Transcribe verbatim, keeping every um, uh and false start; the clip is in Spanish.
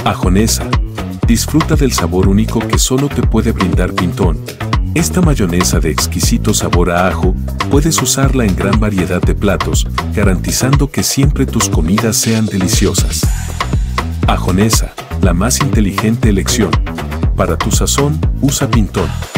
Ajonesa. Disfruta del sabor único que solo te puede brindar Pintón. Esta mayonesa de exquisito sabor a ajo, puedes usarla en gran variedad de platos, garantizando que siempre tus comidas sean deliciosas. Ajonesa, la más inteligente elección. Para tu sazón, usa Pintón.